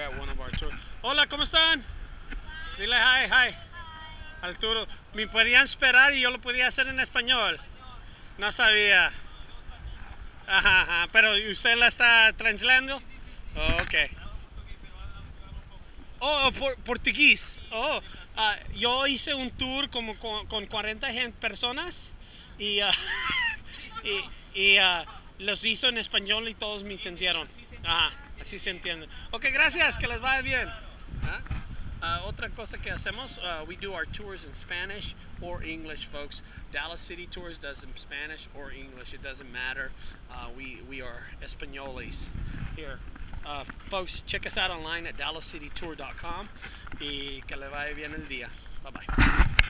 at one of our tours. Hola, ¿cómo están? Dile hi, hi. Arturo, me podían esperar y yo lo podía hacer en español. No sabía. Ajá, ajá. Pero ¿usted la está translando? Oh, ok. Oh, portugués. Oh, yo hice un tour como con 40 personas y, los hizo en español y todos me entendieron. Ajá, así se entiende. Ok, gracias, que les vaya bien. Otra cosa que hacemos, we do our tours in Spanish or English, folks. Dallas City Tours does in Spanish or English. It doesn't matter. We are Españoles here. Folks, check us out online at DallasCityTour.com y que le vaya bien el día. Bye bye.